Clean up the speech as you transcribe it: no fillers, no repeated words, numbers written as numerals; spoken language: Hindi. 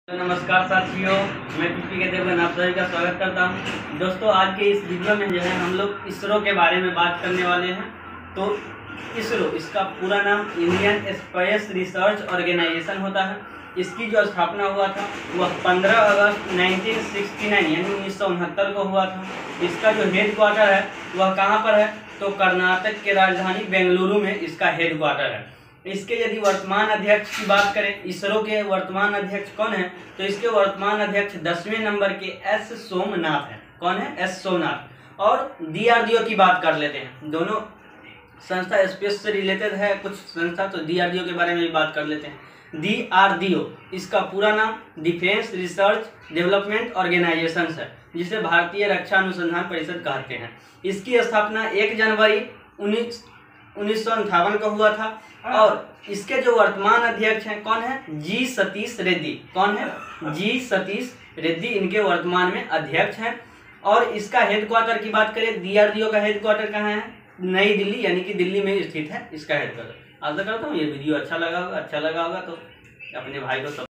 तो नमस्कार साथियों, मैं पीपी के देवगन आप सभी का स्वागत करता हूं। दोस्तों, आज के इस वीडियो में जो है हम लोग इसरो के बारे में बात करने वाले हैं। तो इसरो, इसका पूरा नाम इंडियन स्पेस रिसर्च ऑर्गेनाइजेशन होता है। इसकी जो स्थापना हुआ था वह 15 अगस्त 1969 यानी 1969 को हुआ था। इसका जो हेड क्वार्टर है वह कहाँ पर है, तो कर्नाटक के राजधानी बेंगलुरु में इसका हेड क्वार्टर है। इसके यदि वर्तमान अध्यक्ष की बात करें, इसरो के वर्तमान अध्यक्ष कौन है, तो इसके वर्तमान अध्यक्ष 10वें नंबर के एस सोमनाथ है। कौन है? एस सोमनाथ। और डीआरडीओ की बात कर लेते हैं। दोनों संस्था स्पेस से रिलेटेड है कुछ संस्था, तो डीआरडीओ के बारे में भी बात कर लेते हैं। डीआरडीओ, इसका पूरा नाम डिफेंस रिसर्च डेवलपमेंट ऑर्गेनाइजेशन है, जिसे भारतीय रक्षा अनुसंधान परिषद कहते हैं। इसकी स्थापना 1 जनवरी 1958 को हुआ था। और इसके जो वर्तमान अध्यक्ष हैं कौन है? जी सतीश रेड्डी। कौन है? जी सतीश रेड्डी इनके वर्तमान में अध्यक्ष हैं। और इसका हेडक्वार्टर की बात करें, डीआरडीओ का हेडक्वार्टर कहाँ है? नई दिल्ली, यानी कि दिल्ली में स्थित है इसका हेडक्वार्टर। आशा करता हूँ ये वीडियो अच्छा लगा होगा तो अपने भाई को